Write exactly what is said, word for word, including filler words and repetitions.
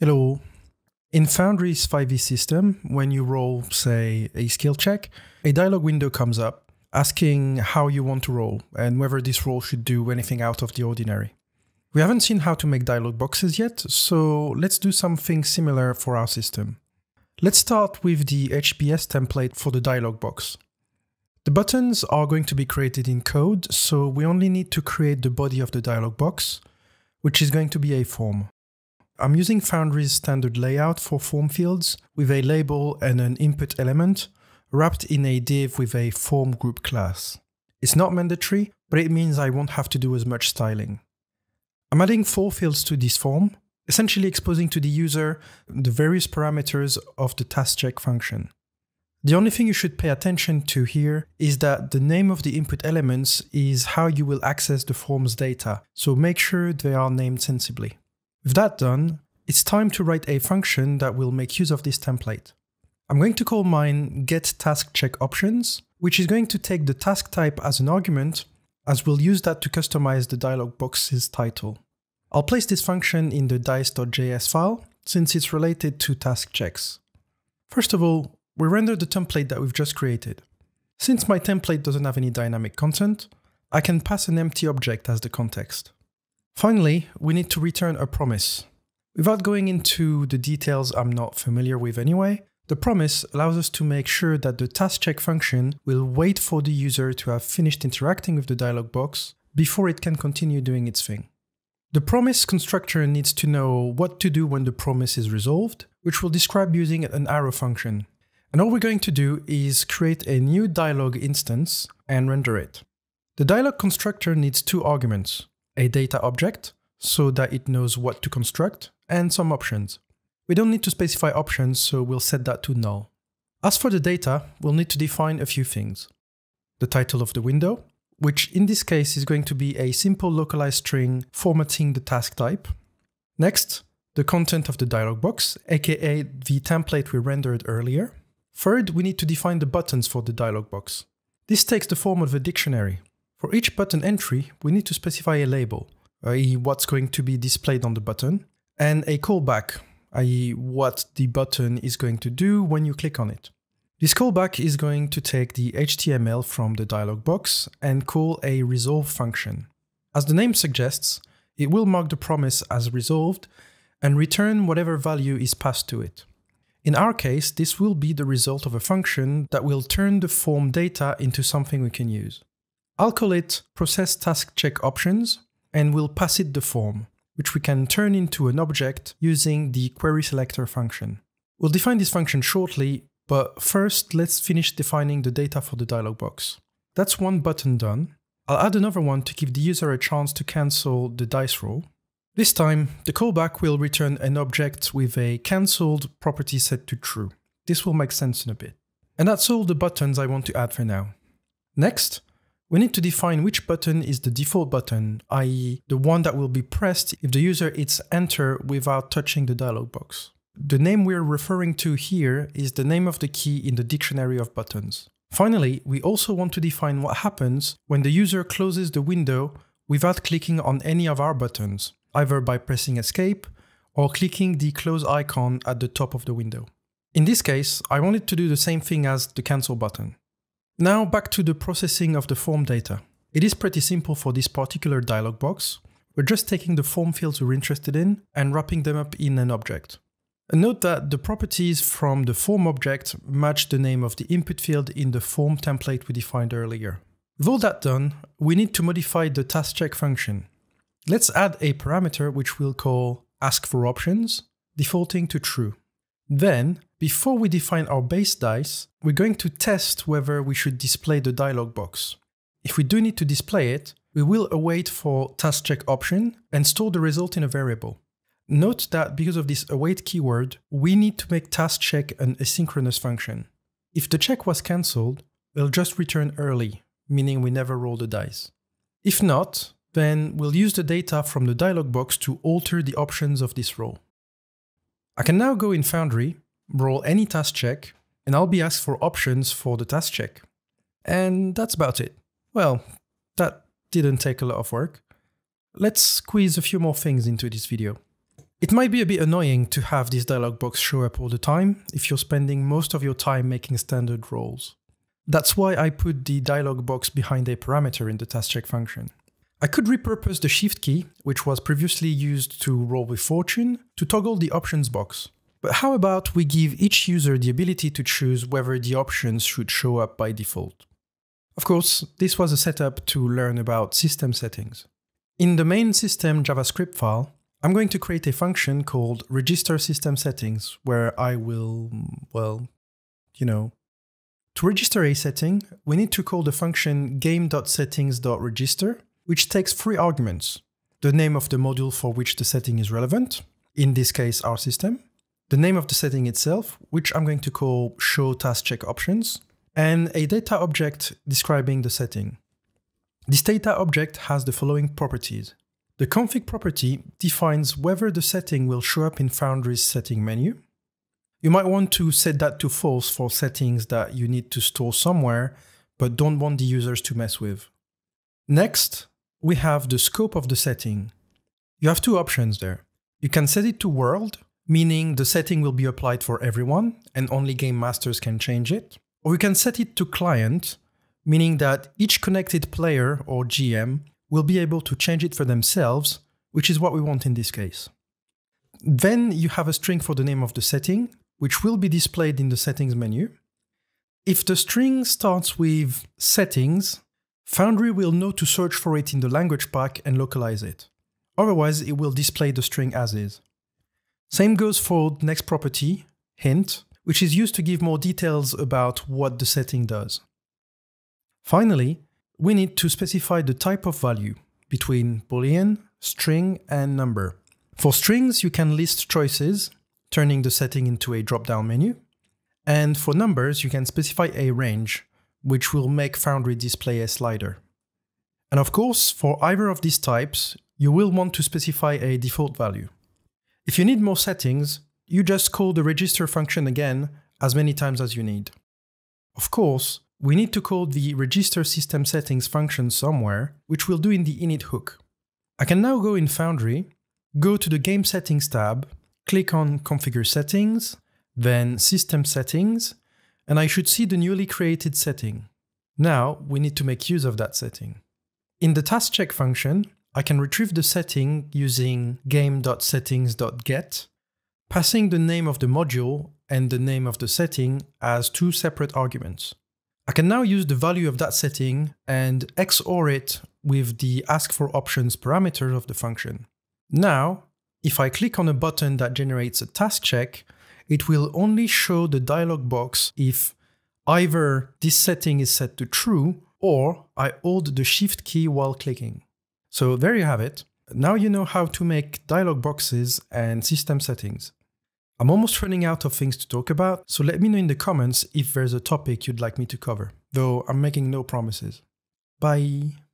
Hello. In Foundry's five E system, when you roll, say, a skill check, a dialog window comes up asking how you want to roll and whether this roll should do anything out of the ordinary. We haven't seen how to make dialog boxes yet, so let's do something similar for our system. Let's start with the H B S template for the dialog box. The buttons are going to be created in code, so we only need to create the body of the dialog box, which is going to be a form. I'm using Foundry's standard layout for form fields with a label and an input element wrapped in a div with a form group class. It's not mandatory, but it means I won't have to do as much styling. I'm adding four fields to this form, essentially exposing to the user the various parameters of the TaskCheck function. The only thing you should pay attention to here is that the name of the input elements is how you will access the form's data, so make sure they are named sensibly. With that done, it's time to write a function that will make use of this template. I'm going to call mine getTaskCheckOptions, which is going to take the task type as an argument, as we'll use that to customize the dialog box's title. I'll place this function in the dice.js file, since it's related to task checks. First of all, we render the template that we've just created. Since my template doesn't have any dynamic content, I can pass an empty object as the context. Finally, we need to return a promise. Without going into the details I'm not familiar with anyway, the promise allows us to make sure that the TaskCheck function will wait for the user to have finished interacting with the dialog box before it can continue doing its thing. The promise constructor needs to know what to do when the promise is resolved, which we'll describe using an arrow function. And all we're going to do is create a new dialog instance and render it. The dialog constructor needs two arguments. A data object, so that it knows what to construct, and some options. We don't need to specify options, so we'll set that to null. As for the data, we'll need to define a few things. The title of the window, which in this case is going to be a simple localized string formatting the task type. Next, the content of the dialog box, aka the template we rendered earlier. Third, we need to define the buttons for the dialog box. This takes the form of a dictionary. For each button entry, we need to specify a label, that is what's going to be displayed on the button, and a callback, that is what the button is going to do when you click on it. This callback is going to take the H T M L from the dialog box and call a resolve function. As the name suggests, it will mark the promise as resolved and return whatever value is passed to it. In our case, this will be the result of a function that will turn the form data into something we can use. I'll call it processTaskCheckOptions, and we'll pass it the form, which we can turn into an object using the querySelector function. We'll define this function shortly, but first let's finish defining the data for the dialog box. That's one button done. I'll add another one to give the user a chance to cancel the dice roll. This time, the callback will return an object with a cancelled property set to true. This will make sense in a bit. And that's all the buttons I want to add for now. Next, we need to define which button is the default button, that is the one that will be pressed if the user hits enter without touching the dialog box. The name we're referring to here is the name of the key in the dictionary of buttons. Finally, we also want to define what happens when the user closes the window without clicking on any of our buttons, either by pressing escape or clicking the close icon at the top of the window. In this case, I wanted to do the same thing as the cancel button. Now back to the processing of the form data. It is pretty simple for this particular dialog box. We're just taking the form fields we're interested in and wrapping them up in an object. And note that the properties from the form object match the name of the input field in the form template we defined earlier. With all that done, we need to modify the TaskCheck function. Let's add a parameter which we'll call askForOptions, defaulting to true. Then, before we define our base dice, we're going to test whether we should display the dialog box. If we do need to display it, we will await for TaskCheckOption and store the result in a variable. Note that because of this await keyword, we need to make TaskCheck an asynchronous function. If the check was cancelled, we'll just return early, meaning we never roll the dice. If not, then we'll use the data from the dialog box to alter the options of this roll. I can now go in Foundry, roll any task check, and I'll be asked for options for the task check. And that's about it. Well, that didn't take a lot of work. Let's squeeze a few more things into this video. It might be a bit annoying to have this dialog box show up all the time if you're spending most of your time making standard roles. That's why I put the dialog box behind a parameter in the TaskCheck function. I could repurpose the Shift key, which was previously used to roll with fortune, to toggle the options box. But how about we give each user the ability to choose whether the options should show up by default? Of course, this was a setup to learn about system settings. In the main system JavaScript file, I'm going to create a function called register system settings, where I will, well, you know. To register a setting, we need to call the function game.settings.register, which takes three arguments: the name of the module for which the setting is relevant, in this case our system, the name of the setting itself, which I'm going to call show TaskCheck options, and a data object describing the setting. This data object has the following properties. The config property defines whether the setting will show up in Foundry's setting menu. You might want to set that to false for settings that you need to store somewhere, but don't want the users to mess with. Next, we have the scope of the setting. You have two options there. You can set it to world, meaning the setting will be applied for everyone and only game masters can change it. Or you can set it to client, meaning that each connected player or G M will be able to change it for themselves, which is what we want in this case. Then you have a string for the name of the setting, which will be displayed in the settings menu. If the string starts with settings, Foundry will know to search for it in the language pack and localize it. Otherwise, it will display the string as is. Same goes for the next property, hint, which is used to give more details about what the setting does. Finally, we need to specify the type of value between Boolean, string, and number. For strings, you can list choices, turning the setting into a drop-down menu. And for numbers, you can specify a range, which will make Foundry display a slider. And of course, for either of these types, you will want to specify a default value. If you need more settings, you just call the register function again as many times as you need. Of course, we need to call the register system settings function somewhere, which we'll do in the init hook. I can now go in Foundry, go to the game settings tab, click on configure settings, then system settings, and I should see the newly created setting. Now we need to make use of that setting. In the TaskCheck function, I can retrieve the setting using game.settings.get, passing the name of the module and the name of the setting as two separate arguments. I can now use the value of that setting and X O R it with the ask for options parameter of the function. Now, if I click on a button that generates a task check, it will only show the dialog box if either this setting is set to true or I hold the Shift key while clicking. So there you have it. Now you know how to make dialog boxes and system settings. I'm almost running out of things to talk about, so let me know in the comments if there's a topic you'd like me to cover, though I'm making no promises. Bye!